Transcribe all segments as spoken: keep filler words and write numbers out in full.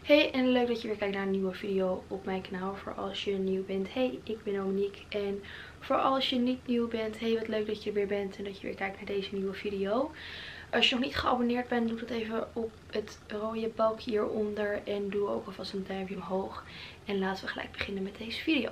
Hey, en leuk dat je weer kijkt naar een nieuwe video op mijn kanaal. Voor als je nieuw bent, hey, ik ben Dominique. En voor als je niet nieuw bent, hey, wat leuk dat je er weer bent en dat je weer kijkt naar deze nieuwe video. Als je nog niet geabonneerd bent, doe dat even op het rode balkje hieronder. En doe ook alvast een duimpje omhoog. En laten we gelijk beginnen met deze video.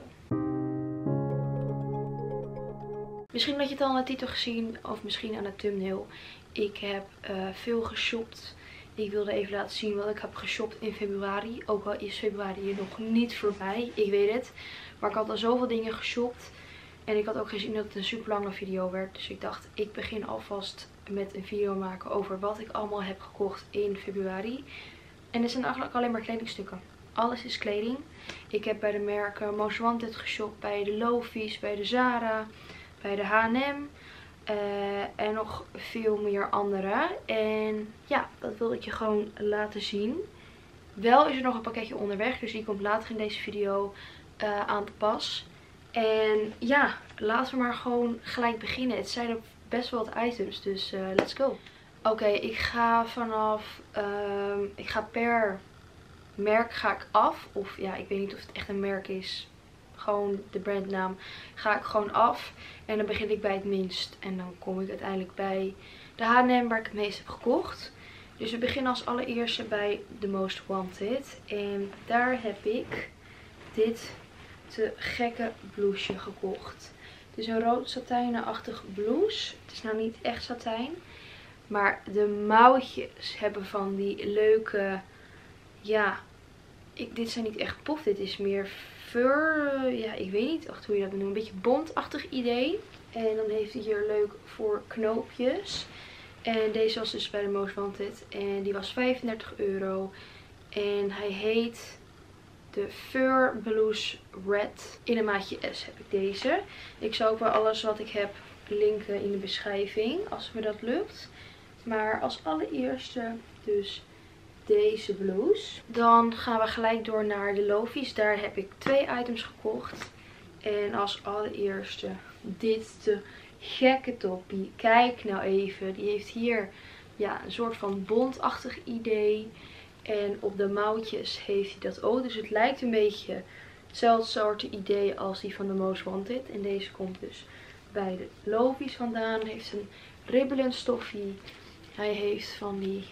Misschien dat je het al aan de titel gezien of misschien aan de thumbnail. Ik heb uh, veel geshopt. Ik wilde even laten zien wat ik heb geshopt in februari. Ook al is februari hier nog niet voorbij. Ik weet het. Maar ik had al zoveel dingen geshopt. En ik had ook gezien dat het een super lange video werd. Dus ik dacht, ik begin alvast met een video maken over wat ik allemaal heb gekocht in februari. En het zijn eigenlijk alleen maar kledingstukken. Alles is kleding. Ik heb bij de merken Most Wanted geshopt. Bij de Lovies, bij de Zara, bij de H en M. Uh, en nog veel meer andere. En ja, dat wilde ik je gewoon laten zien. Wel is er nog een pakketje onderweg. Dus die komt later in deze video uh, aan te pas. En ja, laten we maar gewoon gelijk beginnen. Het zijn er best wel wat items. Dus uh, let's go. Oké, okay, ik ga vanaf... Uh, ik ga per merk ga ik af. Of ja, ik weet niet of het echt een merk is. Gewoon de brandnaam ga ik gewoon af. En dan begin ik bij het minst. En dan kom ik uiteindelijk bij de H en M waar ik het meest heb gekocht. Dus we beginnen als allereerste bij The Most Wanted. En daar heb ik dit te gekke blouseje gekocht. Het is een rood satijnenachtig blouse. Het is nou niet echt satijn. Maar de mouwtjes hebben van die leuke... Ja, ik, dit zijn niet echt pof. Dit is meer... Fur, ja, ik weet niet echt hoe je dat noemt. Een beetje bondachtig idee. En dan heeft hij hier leuk voor knoopjes. En deze was dus bij de Most Wanted. En die was vijfendertig euro. En hij heet de Fur Blouse Red. In een maatje S heb ik deze. Ik zal ook wel alles wat ik heb linken in de beschrijving. Als me dat lukt. Maar als allereerste dus... deze blouse. Dan gaan we gelijk door naar de Lovies. Daar heb ik twee items gekocht. En als allereerste dit te gekke toppie. Kijk nou even. Die heeft hier ja, een soort van bondachtig idee. En op de mouwtjes heeft hij dat ook. Dus het lijkt een beetje hetzelfde soort idee als die van de Most Wanted. En deze komt dus bij de Lovies vandaan. Hij heeft een ribbelend stoffie. Hij heeft van die...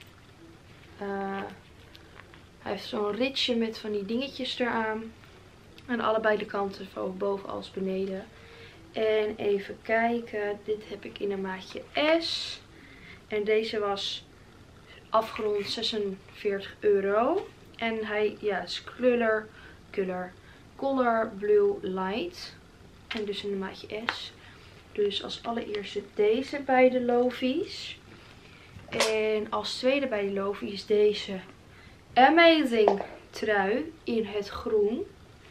Uh, hij heeft zo'n ritje met van die dingetjes eraan. Aan allebei de kanten, zowel boven als beneden. En even kijken. Dit heb ik in een maatje S. En deze was afgerond zesenveertig euro. En hij ja, is color, color, color blue light. En dus in een maatje S. Dus als allereerste deze bij de Lovies. En als tweede bij de Lovies is deze amazing trui in het groen.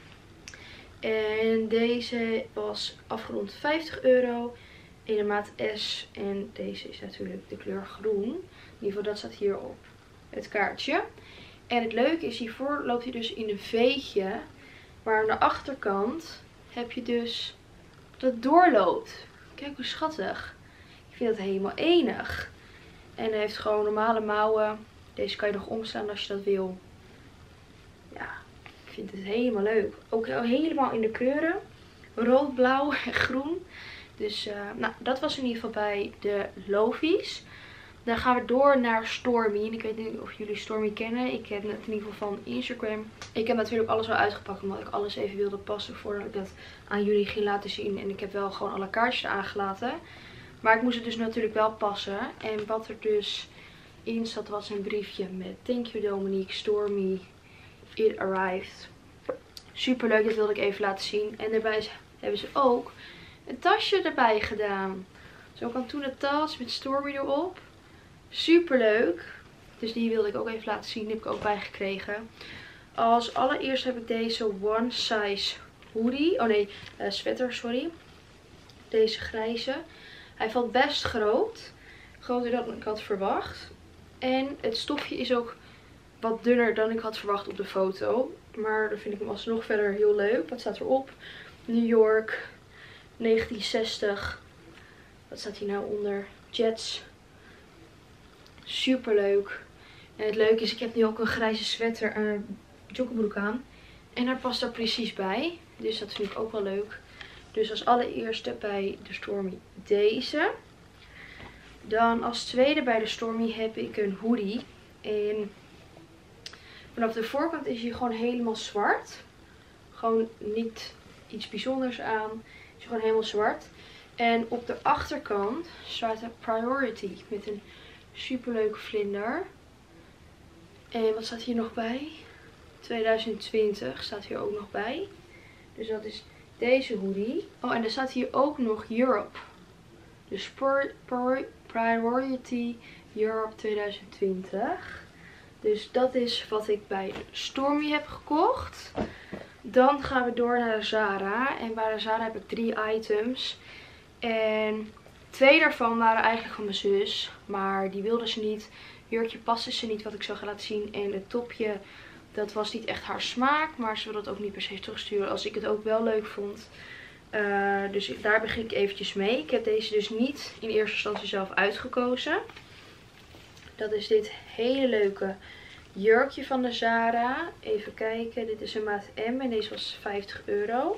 En deze was afgerond vijftig euro in de maat S. En deze is natuurlijk de kleur groen. In ieder geval dat staat hier op het kaartje. En het leuke is, hiervoor loopt hij dus in een veetje. Maar aan de achterkant heb je dus dat het doorloopt. Kijk hoe schattig. Ik vind dat helemaal enig. En hij heeft gewoon normale mouwen. Deze kan je nog omslaan als je dat wil. Ja, ik vind het helemaal leuk. Ook helemaal in de kleuren. Rood, blauw en groen. Dus uh, nou, dat was in ieder geval bij de Lovies. Dan gaan we door naar Stormy. En ik weet niet of jullie Stormy kennen. Ik ken het in ieder geval van Instagram. Ik heb natuurlijk alles wel uitgepakt. Omdat ik alles even wilde passen voordat ik dat aan jullie ging laten zien. En ik heb wel gewoon alle kaartjes aangelaten. Maar ik moest het dus natuurlijk wel passen. En wat er dus in zat was een briefje met Thank you Dominique, Stormy, it arrived. Super leuk, dat wilde ik even laten zien. En daarbij hebben ze ook een tasje erbij gedaan. Zo'n kantoenen tas met Stormy erop. Super leuk. Dus die wilde ik ook even laten zien. Die heb ik ook bijgekregen. Als allereerst heb ik deze one size hoodie. Oh nee, uh, sweater, sorry. Deze grijze. Hij valt best groot. Groter dan ik had verwacht. En het stofje is ook wat dunner dan ik had verwacht op de foto. Maar dan vind ik hem alsnog verder heel leuk. Wat staat erop? New York negentien zestig. Wat staat hier nou onder? Jets. Super leuk. En het leuke is, ik heb nu ook een grijze sweater en een joggingbroek aan. En daar past er precies bij. Dus dat vind ik ook wel leuk. Dus als allereerste bij de Stormy deze. Dan als tweede bij de Stormy heb ik een hoodie. En vanaf de voorkant is hij gewoon helemaal zwart. Gewoon niet iets bijzonders aan. Het is gewoon helemaal zwart. En op de achterkant staat er Priority met een superleuke vlinder. En wat staat hier nog bij? twintig twintig staat hier ook nog bij. Dus dat is deze hoodie. Oh, en er staat hier ook nog Europe. Dus Priority Europe twintig twintig. Dus dat is wat ik bij Stormy heb gekocht. Dan gaan we door naar de Zara. En bij de Zara heb ik drie items. En twee daarvan waren eigenlijk van mijn zus. Maar die wilde ze niet. Jurkje paste ze niet wat ik zo ga laten zien. En het topje, dat was niet echt haar smaak. Maar ze wilde het ook niet per se terugsturen. Als ik het ook wel leuk vond. Uh, dus daar begin ik eventjes mee. Ik heb deze dus niet in eerste instantie zelf uitgekozen. Dat is dit hele leuke jurkje van de Zara. Even kijken. Dit is een maat M. En deze was vijftig euro.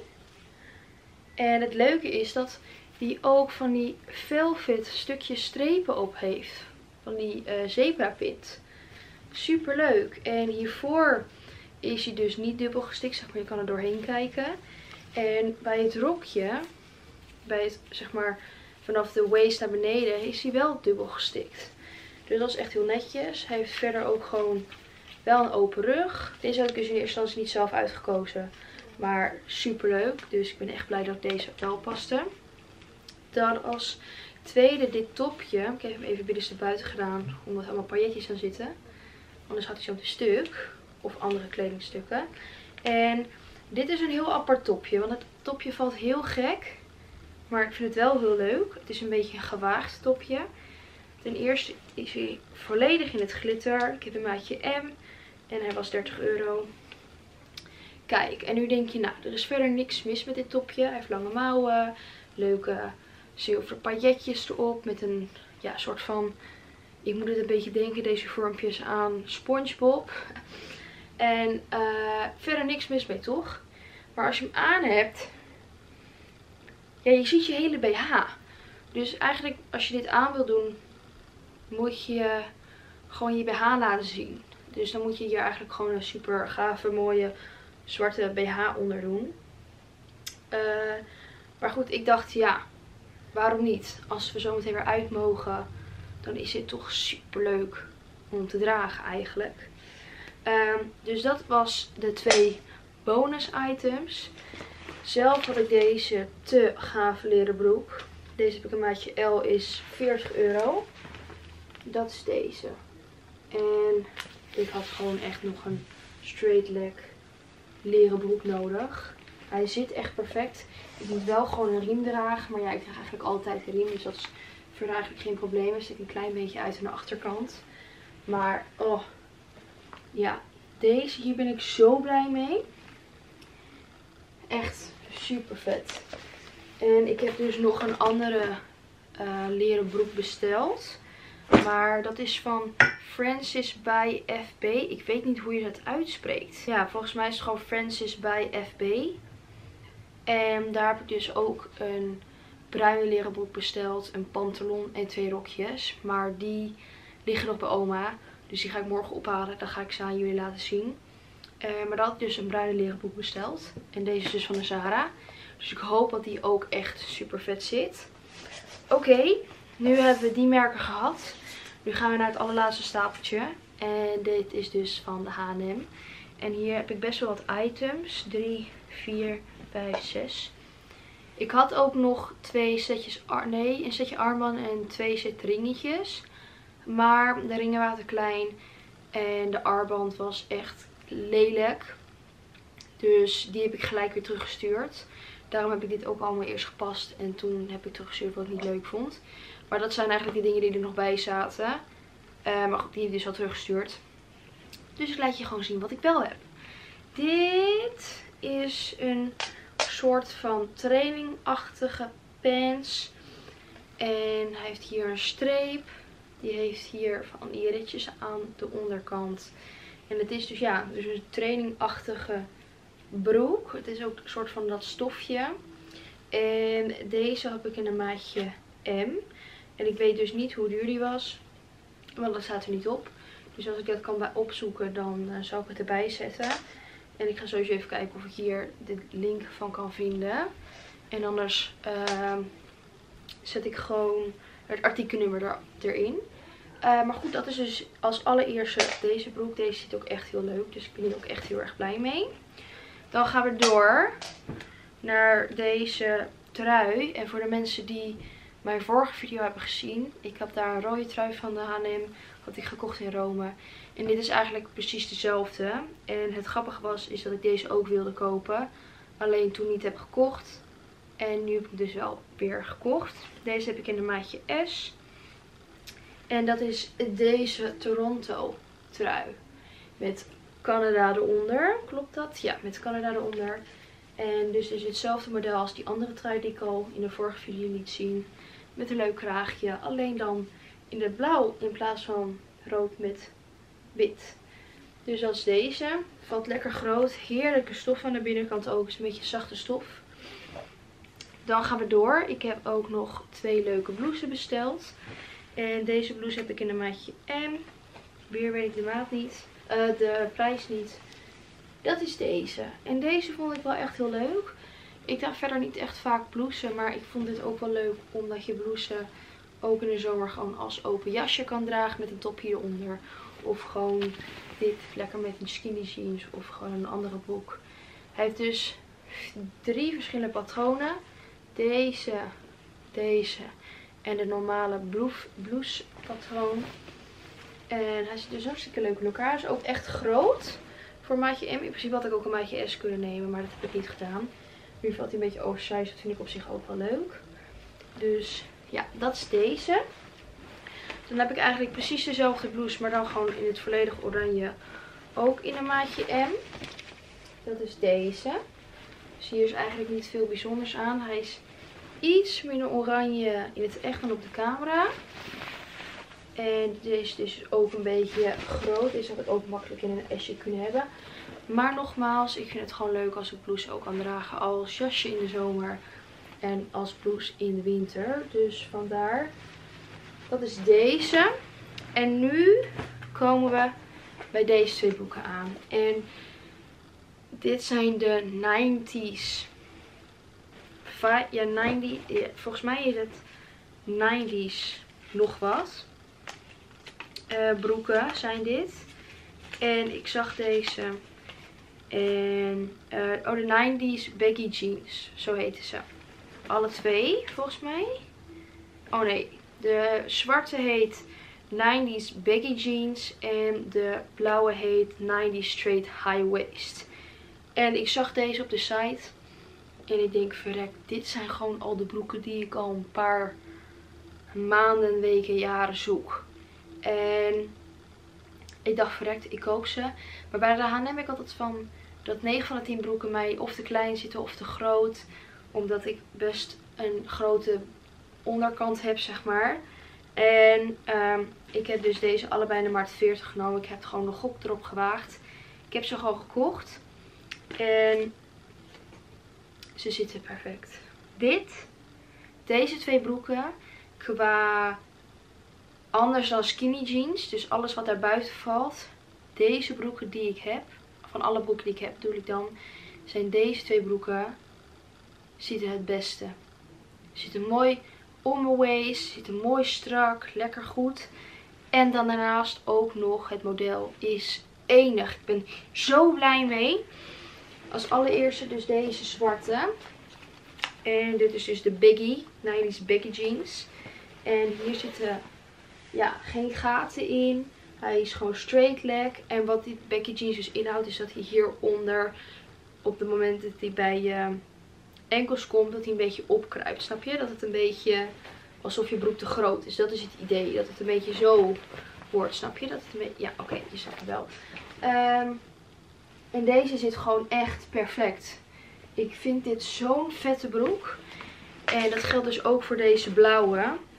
En het leuke is dat die ook van die velvet stukjes strepen op heeft. Van die uh, zebra pint. Super leuk. En hiervoor is hij dus niet dubbel gestikt. Zeg maar, je kan er doorheen kijken. En bij het rokje, bij het, zeg maar, vanaf de waist naar beneden, is hij wel dubbel gestikt. Dus dat is echt heel netjes. Hij heeft verder ook gewoon wel een open rug. Deze had ik dus in eerste instantie niet zelf uitgekozen. Maar super leuk. Dus ik ben echt blij dat deze wel paste. Dan als tweede dit topje. Ik heb hem even binnenstebuiten gedaan. Omdat er allemaal pailletjes aan zitten. Anders had hij zo te stuk. Of andere kledingstukken. En dit is een heel apart topje. Want het topje valt heel gek. Maar ik vind het wel heel leuk. Het is een beetje een gewaagd topje. Ten eerste is hij volledig in het glitter. Ik heb een maatje M. En hij was dertig euro. Kijk, en nu denk je, nou, er is verder niks mis met dit topje. Hij heeft lange mouwen. Leuke zilveren pailletjes erop. Met een ja, soort van, ik moet het een beetje denken, deze vormpjes aan SpongeBob. En uh, verder niks mis mee, toch? Maar als je hem aan hebt, ja, je ziet je hele B H. Dus eigenlijk, als je dit aan wil doen, moet je gewoon je B H laten zien. Dus dan moet je hier eigenlijk gewoon een super gave, mooie zwarte B H onder doen. Uh, maar goed, ik dacht, ja, waarom niet? Als we zo meteen weer uit mogen, dan is dit toch super leuk om te dragen eigenlijk. Um, dus dat was de twee bonus items. Zelf had ik deze te gave leren broek. Deze heb ik een maatje L, is veertig euro. Dat is deze. En ik had gewoon echt nog een straight leg leren broek nodig. Hij zit echt perfect. Ik moet wel gewoon een riem dragen. Maar ja, ik draag eigenlijk altijd een riem. Dus dat is verder eigenlijk geen probleem. Er zit een klein beetje uit aan de achterkant. Maar, oh. Ja, deze hier ben ik zo blij mee. Echt super vet. En ik heb dus nog een andere uh, leren broek besteld. Maar dat is van Francis by F B. Ik weet niet hoe je dat uitspreekt. Ja, volgens mij is het gewoon Francis by F B. En daar heb ik dus ook een bruine leren broek besteld. Een pantalon en twee rokjes. Maar die liggen nog bij oma. Dus die ga ik morgen ophalen. Dan ga ik ze aan jullie laten zien. Uh, maar dat had ik dus een bruine leren broek besteld. En deze is dus van de Zara. Dus ik hoop dat die ook echt super vet zit. Oké, okay, nu hebben we die merken gehad. Nu gaan we naar het allerlaatste stapeltje. En dit is dus van de H en M. En hier heb ik best wel wat items. drie, vier, vijf, zes. Ik had ook nog twee setjes, nee, een setje armbanden en twee set ringetjes. Maar de ringen waren te klein. En de armband was echt lelijk. Dus die heb ik gelijk weer teruggestuurd. Daarom heb ik dit ook allemaal eerst gepast. En toen heb ik teruggestuurd wat ik niet leuk vond. Maar dat zijn eigenlijk de dingen die er nog bij zaten. Uh, maar goed, die heb ik dus al teruggestuurd. Dus ik laat je gewoon zien wat ik wel heb. Dit is een soort van trainingachtige pants. En hij heeft hier een streep. Die heeft hier van die ritjes aan de onderkant. En het is dus ja, dus een trainingachtige broek. Het is ook een soort van dat stofje. En deze heb ik in een maatje M. En ik weet dus niet hoe duur die was. Want dat staat er niet op. Dus als ik dat kan opzoeken, dan uh, zal ik het erbij zetten. En ik ga sowieso even kijken of ik hier de link van kan vinden. En anders uh, zet ik gewoon het artikelnummer er, erin. Uh, maar goed, dat is dus als allereerste deze broek. Deze zit ook echt heel leuk. Dus ik ben hier ook echt heel erg blij mee. Dan gaan we door naar deze trui. En voor de mensen die mijn vorige video hebben gezien. Ik heb daar een rode trui van de H en M. Had ik gekocht in Rome. En dit is eigenlijk precies dezelfde. En het grappige was is dat ik deze ook wilde kopen. Alleen toen niet heb gekocht. En nu heb ik dus wel weer gekocht. Deze heb ik in de maatje S. En dat is deze Toronto trui. Met Canada eronder. Klopt dat? Ja, met Canada eronder. En dus is hetzelfde model als die andere trui die ik al in de vorige video liet zien. Met een leuk kraagje. Alleen dan in het blauw in plaats van rood met wit. Dus als deze. Valt lekker groot. Heerlijke stof aan de binnenkant ook. Is een beetje zachte stof. Dan gaan we door. Ik heb ook nog twee leuke blouses besteld. En deze blouse heb ik in een maatje M. Weer weet ik de maat niet. Uh, de prijs niet. Dat is deze. En deze vond ik wel echt heel leuk. Ik draag verder niet echt vaak blouses. Maar ik vond dit ook wel leuk. Omdat je blouse ook in de zomer gewoon als open jasje kan dragen. Met een top hieronder. Of gewoon dit lekker met een skinny jeans. Of gewoon een andere broek. Hij heeft dus drie verschillende patronen. Deze. Deze. En de normale blouse patroon. En hij zit dus hartstikke leuk in elkaar. Hij is ook echt groot. Voor maatje M. In principe had ik ook een maatje S kunnen nemen. Maar dat heb ik niet gedaan. Nu valt hij een beetje oversized. Dat vind ik op zich ook wel leuk. Dus ja, dat is deze. Dan heb ik eigenlijk precies dezelfde blouse. Maar dan gewoon in het volledig oranje. Ook in een maatje M. Dat is deze. Dus hier is eigenlijk niet veel bijzonders aan. Hij is iets minder oranje in het echt dan op de camera. En deze is dus ook een beetje groot. Deze had ik ook makkelijk in een S'je kunnen hebben. Maar nogmaals, ik vind het gewoon leuk als ik blouse ook kan dragen als jasje in de zomer. En als blouse in de winter. Dus vandaar. Dat is deze. En nu komen we bij deze twee broeken aan. En dit zijn de nineties. Ja, negentig. Ja, volgens mij is het nineties nog wat. Uh, broeken zijn dit. En ik zag deze. En uh, oh, de nineties baggy jeans. Zo heten ze. Alle twee, volgens mij. Oh nee. De zwarte heet nineties baggy jeans. En de blauwe heet nineties straight high waist. En ik zag deze op de site. En ik denk, verrek, dit zijn gewoon al de broeken die ik al een paar maanden, weken, jaren zoek. En ik dacht, verrekt, ik koop ze. Maar bij de H en M heb ik altijd van dat negen van de tien broeken mij of te klein zitten of te groot. Omdat ik best een grote onderkant heb, zeg maar. En um, ik heb dus deze allebei in de maat veertig genomen. Ik heb gewoon de gok erop gewaagd. Ik heb ze gewoon gekocht. En ze zitten perfect. Dit, deze twee broeken, qua anders dan skinny jeans, dus alles wat daar buiten valt. Deze broeken die ik heb, van alle broeken die ik heb bedoel ik dan, zijn deze twee broeken, zitten het beste. Zitten mooi om mijn waist, zitten mooi strak, lekker goed. En dan daarnaast ook nog, het model is enig. Ik ben zo blij mee. Als allereerste dus deze zwarte. En dit is dus de baggy, nineties baggy jeans. En hier zitten ja, geen gaten in. Hij is gewoon straight leg. En wat die baggy jeans dus inhoudt is dat hij hieronder, op het moment dat hij bij je enkels komt, dat hij een beetje opkruipt. Snap je? Dat het een beetje alsof je broek te groot is. Dat is het idee. Dat het een beetje zo wordt. Snap je? Dat het een beetje... Ja, oké. Okay, je snapt het wel. Um, en deze zit gewoon echt perfect. Ik vind dit zo'n vette broek. En dat geldt dus ook voor deze blauwe.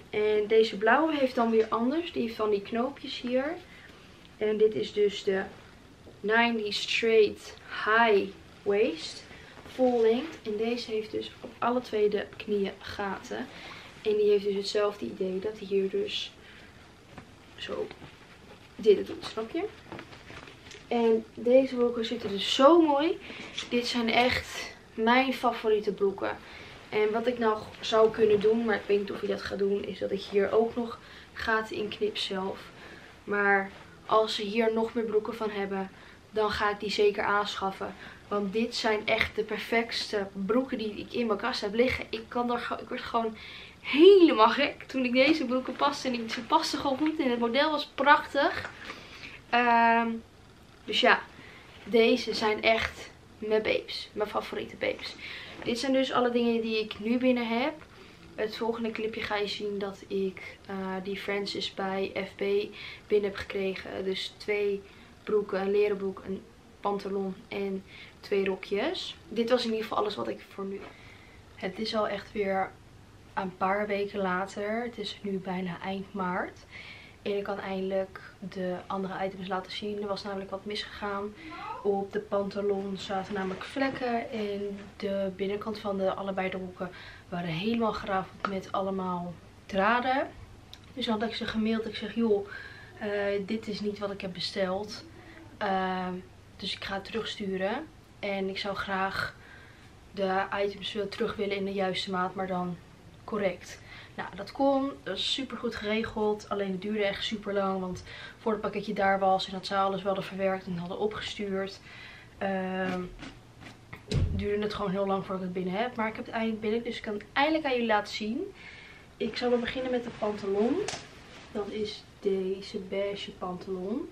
En deze blauwe heeft dan weer anders. Die heeft van die knoopjes hier. En dit is dus de negentig straight high waist. Full length. En deze heeft dus op alle twee de knieën gaten. En die heeft dus hetzelfde idee. Dat hij hier dus zo dit doet. Snap je? En deze broeken zitten dus zo mooi. Dit zijn echt mijn favoriete broeken. En wat ik nou zou kunnen doen, maar ik weet niet of je dat gaat doen, is dat ik hier ook nog gaten in knip zelf. Maar als ze hier nog meer broeken van hebben, dan ga ik die zeker aanschaffen. Want dit zijn echt de perfectste broeken die ik in mijn kast heb liggen. Ik, kan er, ik word gewoon helemaal gek toen ik deze broeken paste. En ze pasten gewoon goed en het model was prachtig. Um, dus ja, deze zijn echt mijn babes. Mijn favoriete babes. Dit zijn dus alle dingen die ik nu binnen heb. Het volgende clipje ga je zien dat ik uh, die Francis bij F B binnen heb gekregen. Dus twee broeken, een leren broek, een pantalon en twee rokjes. Dit was in ieder geval alles wat ik voor nu. Het is al echt weer een paar weken later. Het is nu bijna eind maart. En ik kan eindelijk de andere items laten zien. Er was namelijk wat misgegaan. Op de pantalon zaten namelijk vlekken. En de binnenkant van de allebei de broeken waren helemaal gerafeld met allemaal draden. Dus dan had ik ze gemaild. Ik zeg, joh, uh, dit is niet wat ik heb besteld. Uh, dus ik ga het terugsturen. En ik zou graag de items weer terug willen in de juiste maat, maar dan correct. Nou, dat kon. Dat is super goed geregeld. Alleen het duurde echt super lang. Want voor het pakketje daar was en dat ze alles wel hadden verwerkt en hadden opgestuurd. Uh, duurde het gewoon heel lang voordat ik het binnen heb. Maar ik heb het eindelijk binnen. Dus ik kan het eindelijk aan jullie laten zien. Ik zal maar beginnen met de pantalon. Dat is deze beige pantalon.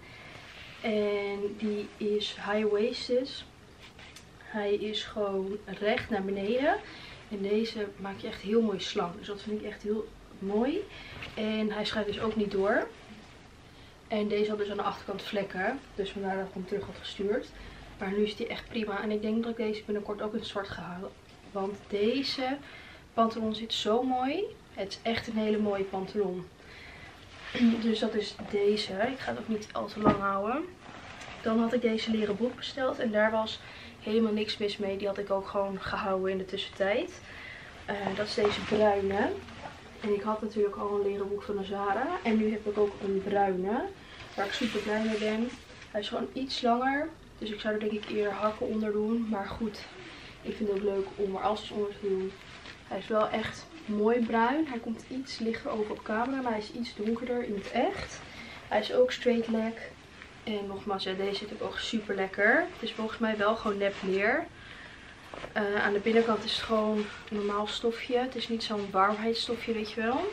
En die is high-waisted. Hij is gewoon recht naar beneden. En deze maak je echt heel mooi slank. Dus dat vind ik echt heel mooi. En hij schuift dus ook niet door. En deze had dus aan de achterkant vlekken. Dus vandaar dat ik hem terug had gestuurd. Maar nu is die echt prima. En ik denk dat ik deze binnenkort ook in het zwart ga halen. Want deze pantalon zit zo mooi. Het is echt een hele mooie pantalon. Dus dat is deze. Ik ga het ook niet al te lang houden. Dan had ik deze leren broek besteld. En daar was helemaal niks mis mee. Die had ik ook gewoon gehouden in de tussentijd. Uh, dat is deze bruine. En ik had natuurlijk al een leren broek van de Zara. En nu heb ik ook een bruine. Waar ik super blij mee ben. Hij is gewoon iets langer. Dus ik zou er denk ik eerder hakken onder doen. Maar goed, ik vind het ook leuk om er alles onder te doen. Hij is wel echt mooi bruin. Hij komt iets lichter over op camera. Maar hij is iets donkerder in het echt. Hij is ook straight leg. En nogmaals, ja, deze zit ook super lekker. Het is volgens mij wel gewoon nep leer. Uh, aan de binnenkant is het gewoon een normaal stofje. Het is niet zo'n warmheidsstofje, weet je wel.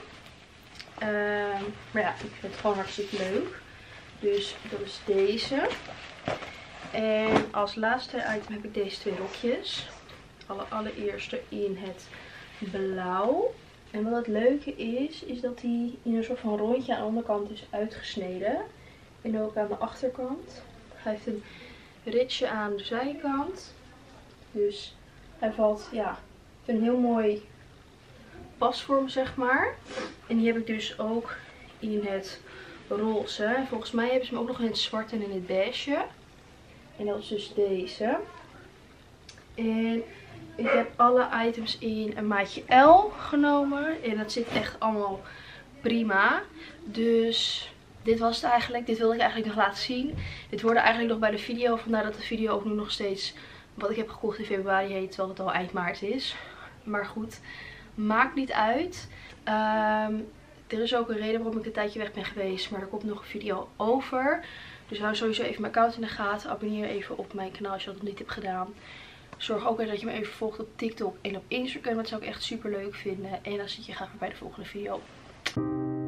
Uh, maar ja, ik vind het gewoon hartstikke leuk. Dus dat is deze. En als laatste item heb ik deze twee rokjes. Alle allereerste in het blauw. En wat het leuke is, is dat die in een soort van rondje aan de onderkant is uitgesneden. En ook aan de achterkant. Hij heeft een ritje aan de zijkant. Dus hij valt, ja, een heel mooi pasvorm, zeg maar. En die heb ik dus ook in het roze. Volgens mij hebben ze hem ook nog in het zwart en in het beige. En dat is dus deze. En ik heb alle items in een maatje L genomen. En dat zit echt allemaal prima. Dus dit was het eigenlijk. Dit wilde ik eigenlijk nog laten zien. Dit hoorde eigenlijk nog bij de video. Vandaar dat de video ook nu nog steeds wat ik heb gekocht in februari heet. Terwijl het al eind maart is. Maar goed, maakt niet uit. Um, er is ook een reden waarom ik een tijdje weg ben geweest. Maar er komt nog een video over. Dus hou sowieso even mijn account in de gaten. Abonneer even op mijn kanaal als je dat nog niet hebt gedaan. Zorg ook even dat je me even volgt op TikTok en op Instagram. Dat zou ik echt super leuk vinden. En dan zie ik je graag weer bij de volgende video.